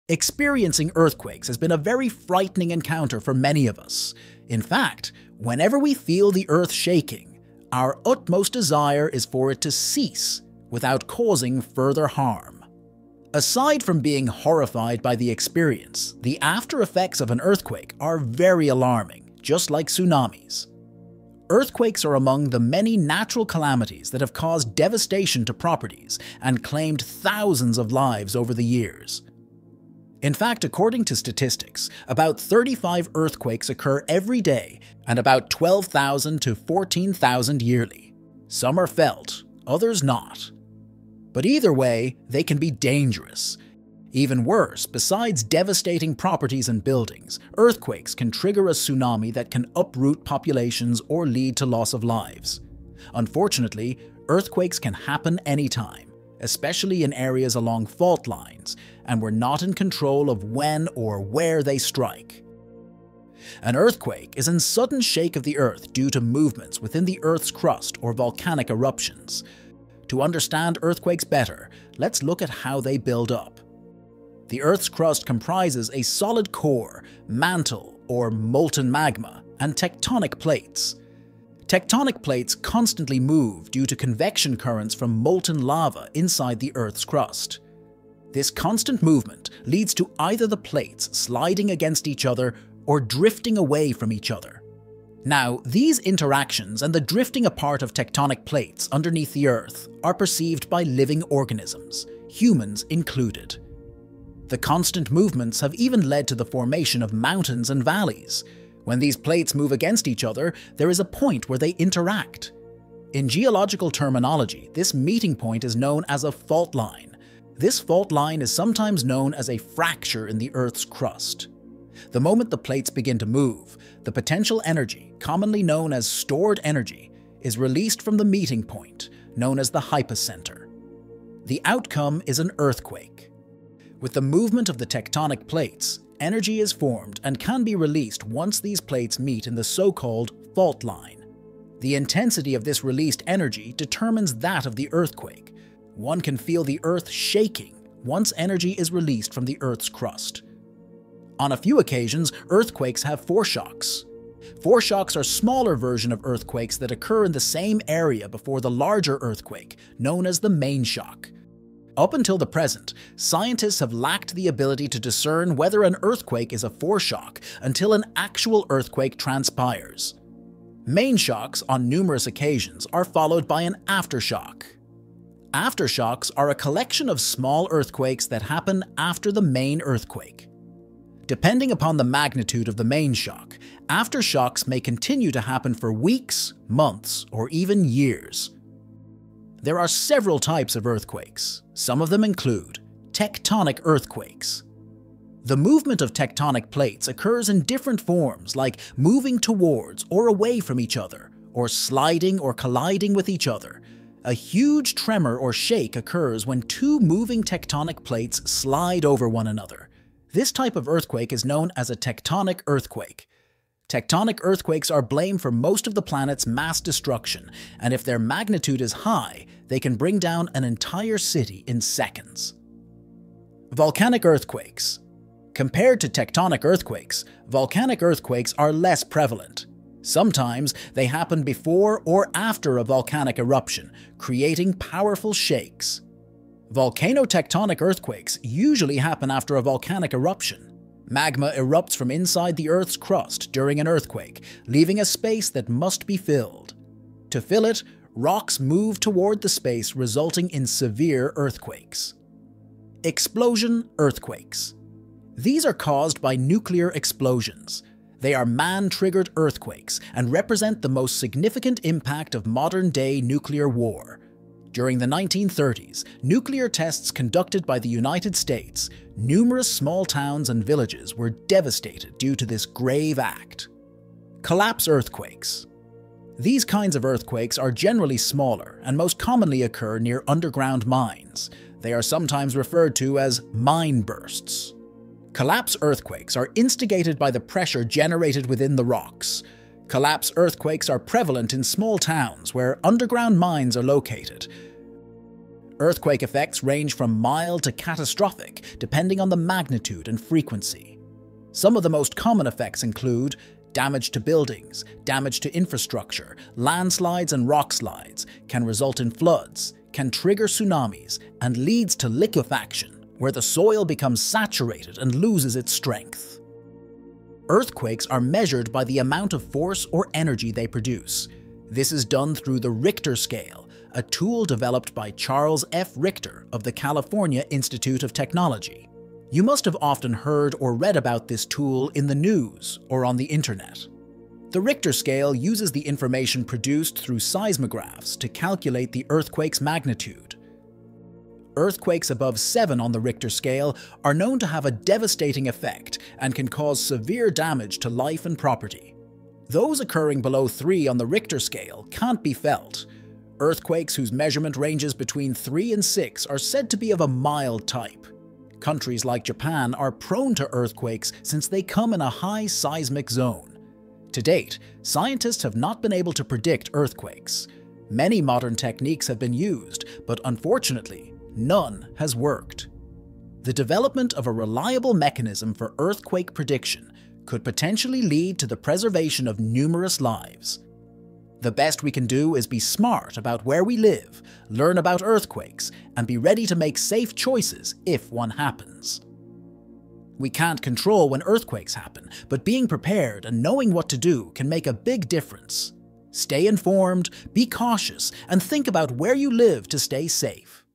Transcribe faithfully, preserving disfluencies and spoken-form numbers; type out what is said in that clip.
Experiencing earthquakes has been a very frightening encounter for many of us. In fact, whenever we feel the earth shaking, our utmost desire is for it to cease without causing further harm. Aside from being horrified by the experience, the after effects of an earthquake are very alarming, just like tsunamis. Earthquakes are among the many natural calamities that have caused devastation to properties and claimed thousands of lives over the years. In fact, according to statistics, about thirty-five earthquakes occur every day and about twelve thousand to fourteen thousand yearly. Some are felt, others not. But either way, they can be dangerous. Even worse, besides devastating properties and buildings, earthquakes can trigger a tsunami that can uproot populations or lead to loss of lives. Unfortunately, earthquakes can happen anytime, especially in areas along fault lines, and we're not in control of when or where they strike. An earthquake is a sudden shake of the earth due to movements within the Earth's crust or volcanic eruptions. To understand earthquakes better, let's look at how they build up. The Earth's crust comprises a solid core, mantle, or molten magma, and tectonic plates. Tectonic plates constantly move due to convection currents from molten lava inside the Earth's crust. This constant movement leads to either the plates sliding against each other or drifting away from each other. Now, these interactions and the drifting apart of tectonic plates underneath the Earth are perceived by living organisms, humans included. The constant movements have even led to the formation of mountains and valleys. When these plates move against each other, there is a point where they interact. In geological terminology, this meeting point is known as a fault line. This fault line is sometimes known as a fracture in the Earth's crust. The moment the plates begin to move, the potential energy, commonly known as stored energy, is released from the meeting point, known as the hypocenter. The outcome is an earthquake. With the movement of the tectonic plates, energy is formed and can be released once these plates meet in the so-called fault line. The intensity of this released energy determines that of the earthquake. One can feel the Earth shaking once energy is released from the Earth's crust. On a few occasions, earthquakes have foreshocks. Foreshocks are smaller versions of earthquakes that occur in the same area before the larger earthquake, known as the main shock. Up until the present, scientists have lacked the ability to discern whether an earthquake is a foreshock until an actual earthquake transpires. Main shocks, on numerous occasions, are followed by an aftershock. Aftershocks are a collection of small earthquakes that happen after the main earthquake. Depending upon the magnitude of the main shock, aftershocks may continue to happen for weeks, months, or even years. There are several types of earthquakes. Some of them include tectonic earthquakes. The movement of tectonic plates occurs in different forms, like moving towards or away from each other, or sliding or colliding with each other. A huge tremor or shake occurs when two moving tectonic plates slide over one another. This type of earthquake is known as a tectonic earthquake. Tectonic earthquakes are blamed for most of the planet's mass destruction, and if their magnitude is high, they can bring down an entire city in seconds. Volcanic earthquakes. Compared to tectonic earthquakes, volcanic earthquakes are less prevalent. Sometimes they happen before or after a volcanic eruption, creating powerful shakes. Volcanotectonic earthquakes usually happen after a volcanic eruption. Magma erupts from inside the Earth's crust during an earthquake, leaving a space that must be filled. To fill it, rocks move toward the space, resulting in severe earthquakes. Explosion earthquakes. These are caused by nuclear explosions. They are man-triggered earthquakes and represent the most significant impact of modern-day nuclear war. During the nineteen thirties, nuclear tests conducted by the United States, numerous small towns and villages were devastated due to this grave act. Collapse earthquakes. These kinds of earthquakes are generally smaller and most commonly occur near underground mines. They are sometimes referred to as mine bursts. Collapse earthquakes are instigated by the pressure generated within the rocks. Collapse earthquakes are prevalent in small towns where underground mines are located. Earthquake effects range from mild to catastrophic, depending on the magnitude and frequency. Some of the most common effects include damage to buildings, damage to infrastructure, landslides and rock slides, can result in floods, can trigger tsunamis, and leads to liquefaction, where the soil becomes saturated and loses its strength. Earthquakes are measured by the amount of force or energy they produce. This is done through the Richter scale, a tool developed by Charles F. Richter of the California Institute of Technology. You must have often heard or read about this tool in the news or on the internet. The Richter scale uses the information produced through seismographs to calculate the earthquake's magnitude. Earthquakes above seven on the Richter scale are known to have a devastating effect and can cause severe damage to life and property. Those occurring below three on the Richter scale can't be felt. Earthquakes whose measurement ranges between three and six are said to be of a mild type. Countries like Japan are prone to earthquakes since they come in a high seismic zone. To date, scientists have not been able to predict earthquakes. Many modern techniques have been used, but unfortunately, none has worked. The development of a reliable mechanism for earthquake prediction could potentially lead to the preservation of numerous lives. The best we can do is be smart about where we live, learn about earthquakes, and be ready to make safe choices if one happens. We can't control when earthquakes happen, but being prepared and knowing what to do can make a big difference. Stay informed, be cautious, and think about where you live to stay safe.